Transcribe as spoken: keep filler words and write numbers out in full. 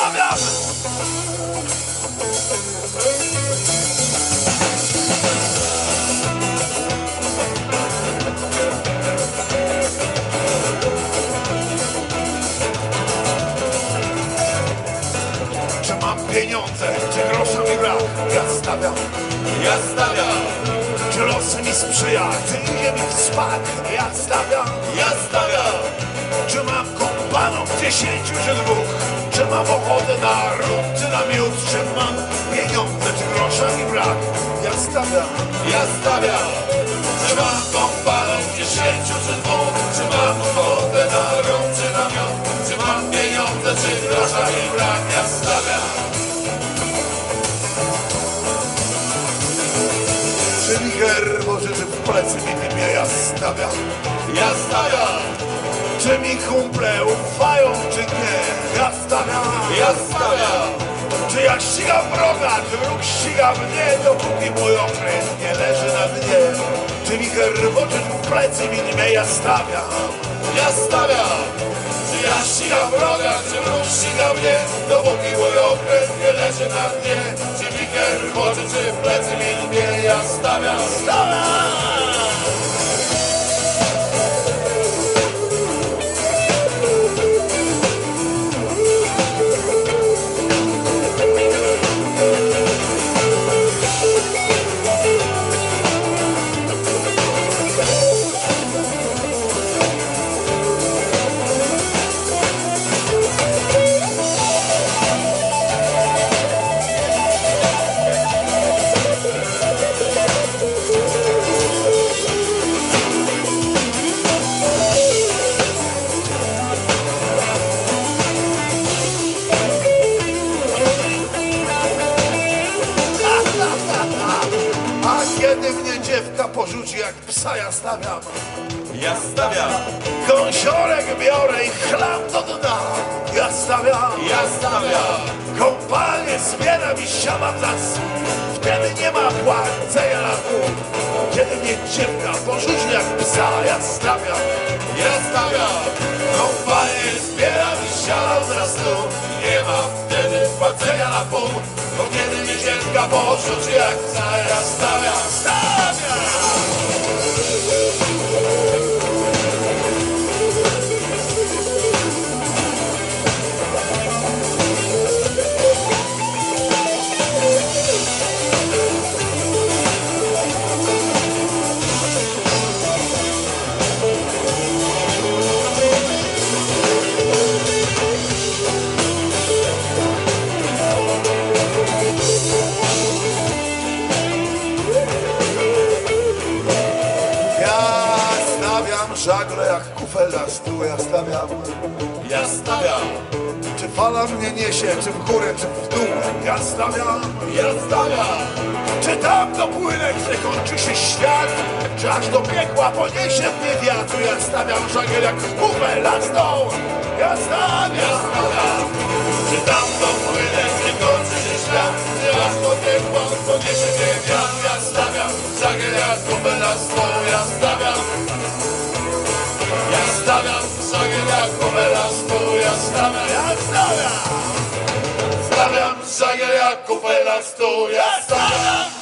stawiam! Czy mam pieniądze, czy grosza mi brak? Ja stawiam, Ja stawiam, czy los mi sprzyja, czy idzie mi w smak? Ja stawiam, ja stawiam, czy mam kompanów dziesięciu czy dwóch? Czy mam ochotę na ród, czy na miód? Czy mam pieniądze, czy grosza mi brak? Ja stawiam, ja stawiam. Czy mam kompanów dziesięciu czy dwóch? Czy mam ochotę na rum czy na miód? Czy mam pieniądze, czy grosza mi brak? Ja stawiam. czy mi herbo, czy w plecy mi dymie? Ja stawiam, Ja stawiam, czy mi kumple ufają, czy nie? Ja stawiam, ja stawiam, czy ja ścigam wroga, czy wróg ściga mnie, dopóki mój okręt nie leży na dnie. Czy mi herbo, czy w plecy mi dymie? Ja stawiam, ja stawiam. Czy ja ścigam wroga, czy wróg ściga mnie, dopóki mój okręt nie leży na dnie. Czy wiker moczy, czy w plecy mi dmie? Ja stawiam, stawiam! Kiedy mnie dziewka porzuci jak psa, ja stawiam, ja stawiam, gąsiorek biorę i chlam do dna. Ja stawiam, ja stawiam, kompanię zbieram i siadam za stół. Wtedy nie ma płacenia na pół. Kiedy mnie dziewka porzuci jak psa, ja stawiam, ja stawiam. Kompanię zbieram i siadam za stół. Nie ma wtedy płacenia na pół. Bo kiedy mnie dziewka porzuci jak psa, ja stawiam, stawiam. Żagle jak kufel na stół, ja stawiam, Ja stawiam, czy fala mnie niesie, czy w górę, czy w dół. Ja stawiam, ja stawiam, czy tam dopłynę, gdzie kończy się świat, czy aż do piekła poniesie mnie wiatr. Ja stawiam żagiel jak kufel na stół. Ja stawiam, ja stawiam. Czy tam dopłynę, gdzie kończy się świat, czy aż do piekła poniesie mnie wiatr. Ja stawiam, żagiel jak kufel na stół. Ja stawiam, ja stawiam, żagiel jak kufel na stół. Ja stawiam, ja stawiam. stawiam, żagiel jak kufel na stół. Ja stawiam.